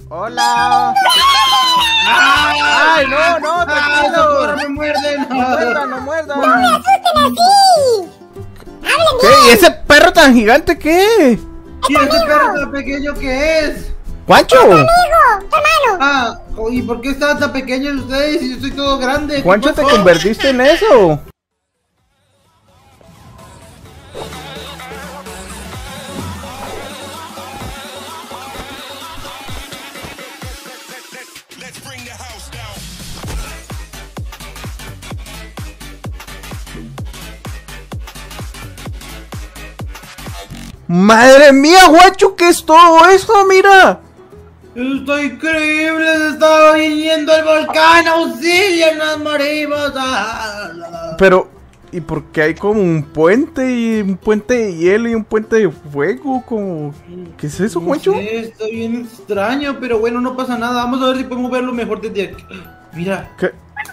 Hola. Ay, no, no, tranquilo. ¡Me muerden! No muerdan, no muerdan. ¡No me asusten así! ¡Hablen ¿Qué? ¿Y ese perro tan gigante qué? ¿Y ese perro tan pequeño qué es? ¡Juancho! amigo! ¡Tu hermano! Ah, ¿y por qué estaban tan pequeños ustedes si yo soy todo grande? Juancho, ¿Qué te pasó? convertiste en eso. ¡Madre mía, Juancho! ¿Qué es todo esto? ¡Mira! ¡Está increíble! ¡Se está viniendo el volcán! ¡Auxilio! ¡Nos morimos! Pero, ¿y por qué hay como un puente y un puente de hielo y un puente de fuego? Como... ¿Qué es eso, Juancho? No sé, está bien extraño, pero bueno, no pasa nada. Vamos a ver si podemos verlo mejor desde aquí. Mira. ¿Qué?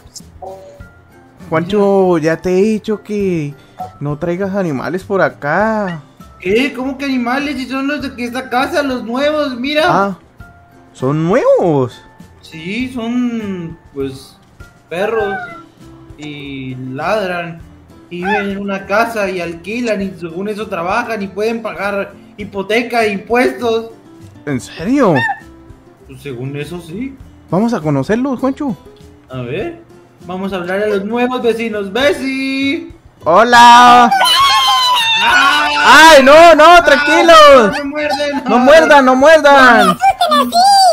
Juancho, ya te he dicho que no traigas animales por acá. ¿Qué? ¿Cómo que animales? Si son los de esta casa, los nuevos, mira. Ah, son nuevos. Sí, son pues perros y ladran y viven en una casa y alquilan y según eso trabajan y pueden pagar hipoteca e impuestos. ¿En serio? Pues según eso sí. Vamos a conocerlos, Juancho. A ver, vamos a hablar a los nuevos vecinos. ¡Bessie! ¡Hola! ¡Ay, no, no, tranquilos! ¡No me muerden! ¡No muerdan, no muerdan! ¡Asusten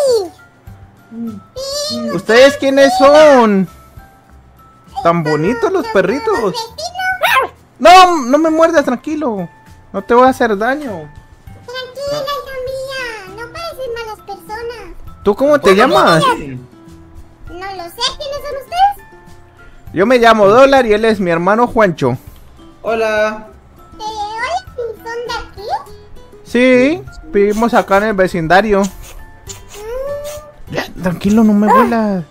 así! ¿Ustedes quiénes son? ¿Tan bonitos los perritos? No, no me muerdas, tranquilo. No te voy a hacer daño. Tranquila, hija mía. No parecen malas personas. ¿Tú cómo te llamas? No lo sé. ¿Quiénes son ustedes? Yo me llamo Dólar y él es mi hermano Juancho. Hola. Hola, ¿son de aquí? Sí, vivimos acá en el vecindario. Ya, tranquilo, no me vuelas.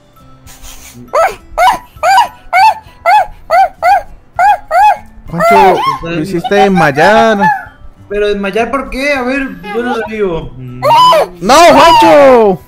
Juancho, lo hiciste desmayar. ¿Pero desmayar por qué? A ver, yo no lo digo. ¡No, Juancho!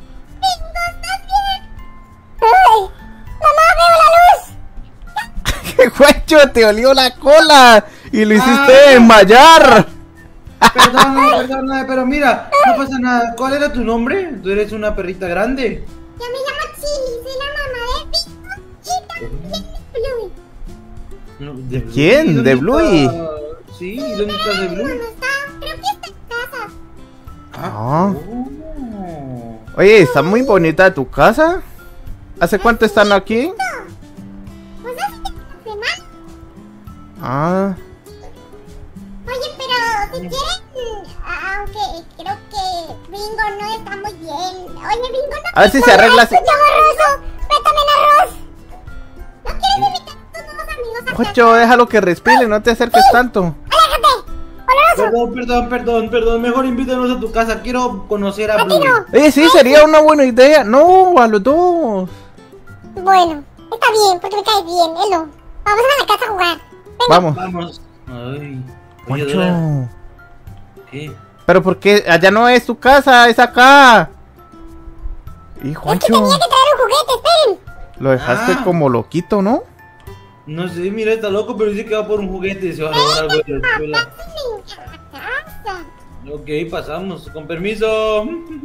¡Ay! ¡Mamá, veo la luz! Juancho, te olió la cola y lo hiciste desmayar. Perdóname, pero mira, no pasa nada. ¿Cuál era tu nombre? Tú eres una perrita grande. Yo me llamo Chili, soy la mamá de Pico y también de Bluey. No, ¿de ¿Quién? ¿Dónde ¿De Bluey? está? Sí, ¿dónde estás de No, Bluey? no está, creo que está en casa. Ah. Oh. Oye, está muy bonita tu casa. ¿Hace cuánto están aquí? Pues hace una semana. Ah, Oye, pero si quieren, aunque creo que Bingo no está muy bien. Oye, Bingo, no. a ver si se arregla así. Yo borroso, pétame el arroz. ¿No quieres invitar a tus nuevos amigos a Juancho, déjalo que respire, no te acerques tanto. ¡Aléjate! ¡Oloroso! Perdón. Mejor invítanos a tu casa. Quiero conocer a ¡A ti Bluey. no! Oye, sí, sería una buena idea. No, a los dos. Bueno, está bien, porque me cae bien, Elo. Vamos a la casa a jugar. Vamos. Vamos. Ay. Oye, Dora, Juancho. ¿qué? Pero porque allá no es tu casa, es acá. Y Es que Juancho, tenía que traer un juguete, esperen. lo dejaste Ah. como loquito, ¿no? No sé, mira, está loco, pero dice que va por un juguete y se va a robar algo de la escuela. Pásenme a la casa. Ok, pasamos. Con permiso.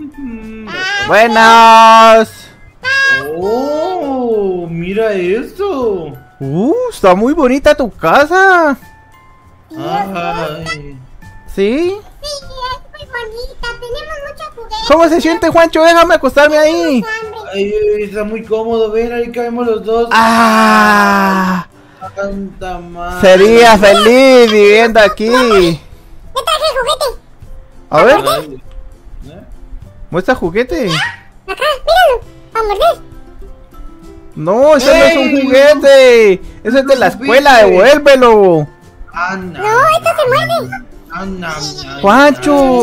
Buenas. Oh, mira esto. Está muy bonita tu casa. Ay. ¿Sí? Sí, es muy bonita, tenemos muchos juguetes. ¿Cómo se siente, Juancho? Déjame acostarme ahí. Hambre. Ay, está muy cómodo, ven, ahí caemos los dos. Ah, Tanta madre. sería feliz viviendo aquí. Me traje el juguete. A ver, Ay, ¿eh? muestra juguete. Acá, míralo. A morder. No, eso no es un ¡Ey! juguete. Eso es de la escuela, devuélvelo. Anda. No, esto se muerde. Anda. Juancho.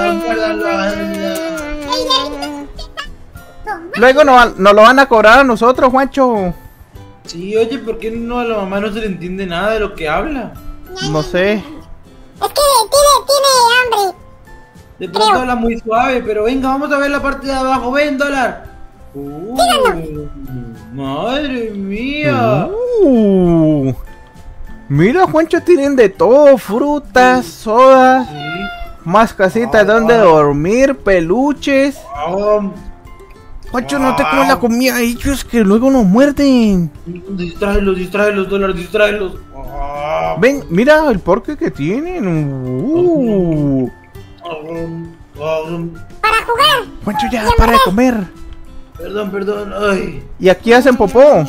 Luego nos lo van a cobrar a nosotros, Juancho. Sí, oye, ¿por qué no a la mamá no se le entiende nada de lo que habla? No sé. Es que tiene hambre. De pronto habla muy suave, pero venga, vamos a ver la parte de abajo. Ven, dólar. Madre mía. Mira, Juancho, tienen de todo, frutas, sodas, Sí. más casitas donde dormir, peluches. Juancho, no te comes la comida a ellos que luego nos muerden. Distráelos, dólar, distráelos. Ven, mira el porqué que tienen. Para jugar. Juancho, ya, para de comer. Perdón, ay. Y aquí hacen popó.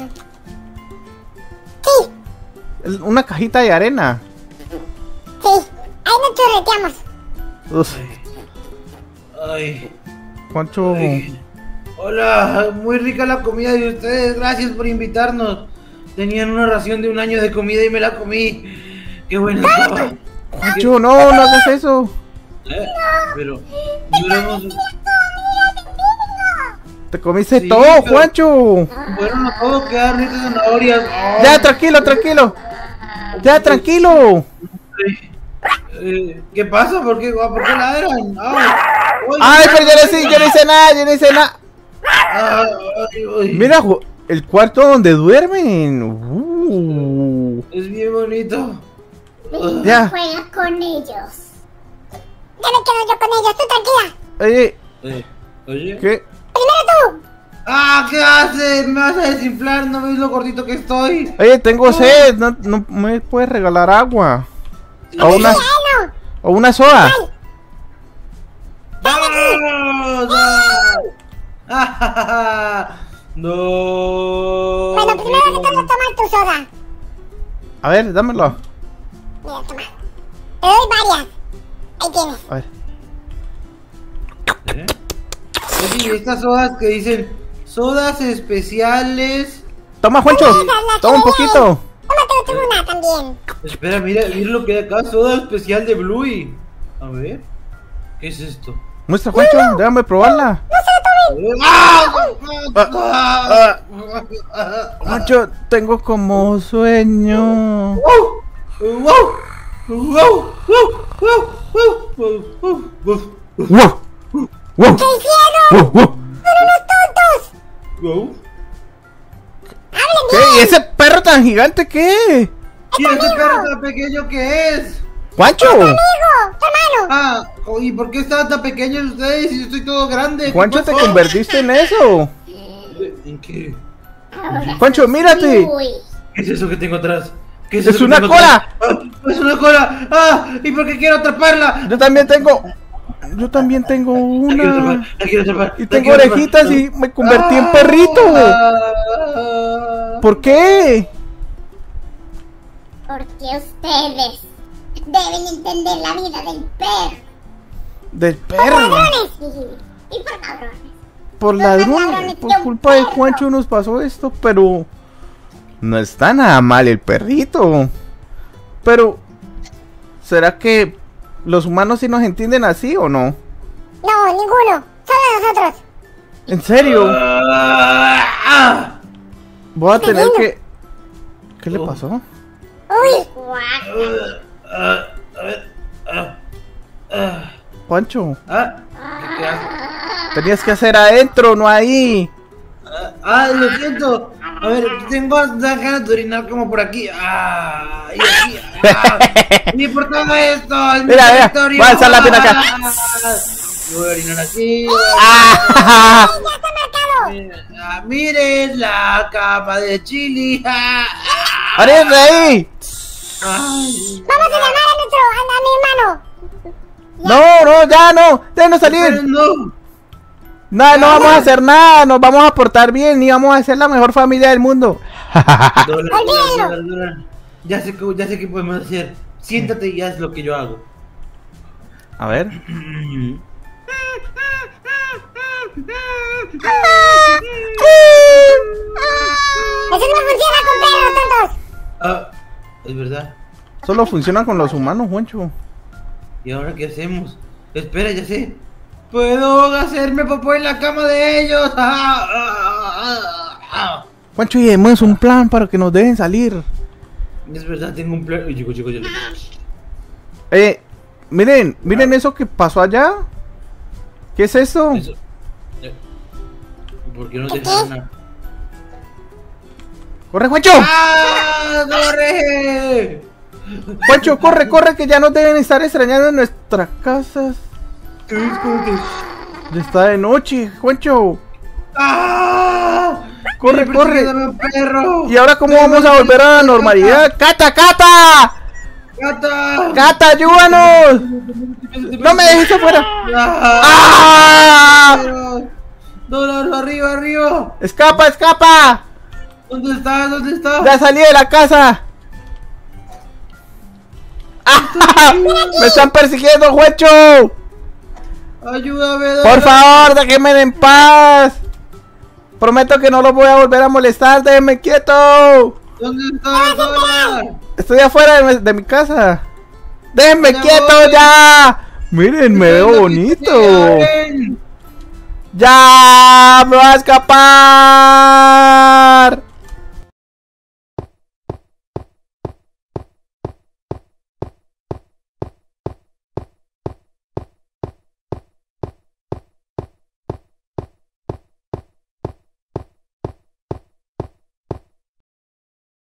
Sí, Una cajita de arena. sí. Ahí nos chorreteamos. Uf, Ay. Juancho. Hola, muy rica la comida de ustedes, gracias por invitarnos. Tenían una ración de un año de comida y me la comí. Qué buena estaba. Juancho, no hagas eso. Pero duramos. Te comiste Sí, todo, pero- Juancho. Bueno, no puedo quedar ricas zanahorias. Ay, Ya, tranquilo. Ya, tranquilo. ¿Qué pasa? ¿Por qué ladran? Ay, pero yo no hice nada. Ay. Mira, el cuarto donde duermen. Es bien bonito. Ya. Juega con ellos. Ya me quedo yo con ellos, tú tranquila. Oye, Oye. ¿qué? Primero tú. ¿Qué haces? ¿Me vas a desinflar? ¿No ves lo gordito que estoy? Oye, tengo sed. No me puedes regalar agua. O una, Bueno. o una soda. ¡Vamos! No. Bueno, primero que todo tomar tu soda. A ver, dámelo. Mira, toma. Te doy varias. Ahí tienes. A ver. Oye, estas sodas que dicen sodas especiales. Toma, Juancho. Toma un poquito. Tómate tú una también. Espera, mira lo que hay acá, soda especial de Bluey. A ver. ¿Qué es esto? Muestra, Juancho. Déjame probarla. Juancho, tengo como sueño. ¡Wow! ¡Wow! ¿Qué hicieron? ¡Wow! ¡Son unos tontos! ¿Qué? ¿Y ese perro tan gigante qué? ¿Y ese perro tan pequeño que es? ¡Juancho! ¡Amigo! ¡Tu hermano! ¿Y por qué estaban tan pequeños ustedes si yo estoy todo grande? ¿Qué Juancho, te pasó? convertiste en eso. ¿En qué? Juancho, mírate. Uy. ¿Qué es eso que tengo atrás? ¿Qué ¡Es eso que una tengo cola! atrás? ¡Es una cola! ¿Y por qué quiero atraparla? Yo también tengo una. La quiero atrapar. Y tengo orejitas y me convertí en perrito. ¿Por qué? Porque ustedes deben entender la vida del perro. Del Por perro. ladrones. Y por cabrones. Por ladrón. Por culpa de Juancho nos pasó esto, pero no está nada mal el perrito. Pero ¿será que los humanos sí nos entienden así o no? No, ninguno. Solo nosotros. ¿En serio? Voy a tener que... ¿Qué le pasó? Uy. Juancho, ¿Qué haces? tenías que hacer adentro, no ahí. Lo siento. A ver, tengo ganas de orinar como por aquí. Y aquí. Ni por todo esto. Es mi Mira, territorio. voy a alzar la pena acá. Yo voy a orinar aquí. ¡Ah! ¡Ya está marcado! Miren la capa de chili. ¡Ariel, de ahí! Ay. Vamos a llamar a mi hermano. No, ya no, déjenos salir. No. No vamos a hacer nada, nos vamos a portar bien y vamos a ser la mejor familia del mundo. Dólar. Ya sé qué podemos hacer. Siéntate y haz lo que yo hago. A ver. Eso no funciona con perros, tontos. Es verdad. Solo funciona con los humanos, Juancho. ¿Y ahora qué hacemos? Espera, ya sé. Puedo hacerme popó en la cama de ellos. Juancho, y hemos un plan para que nos dejen salir. Es verdad, tengo un plan. Chicos. Miren eso que pasó allá. ¿Qué es eso? Eso. ¿Por qué no te gana? ¡Corre, Juancho! ¡Ah! ¡Corre! Juancho, corre, corre, que ya nos deben estar extrañando en nuestras casas. Ya está de noche, Juancho. ¡Ah! Corre, Estoy corre. persiguiendo a mi perro. ¿Y ahora cómo vamos a volver a la normalidad? ¡Cata, Cata! ¡Gata! ¡Cata, ayúdanos! ¡No me dejes afuera! ¡Ah! ¡No, arriba, arriba! ¡Escapa, escapa! ¿Dónde está? ¿Dónde está? ¡Ya salí de la casa! ¡Ah! ¡Me están persiguiendo, Juancho! ¡Ayúdame! ¡Por favor, déjenme en paz! Prometo que no los voy a volver a molestar, déjenme quieto. ¿Dónde está? ¿Dónde? Estoy afuera de mi casa. ¡Déjenme Ya quieto voy. ya! Miren, me veo Estoy bonito. aquí, abren. ¡Ya! ¡Me voy a escapar!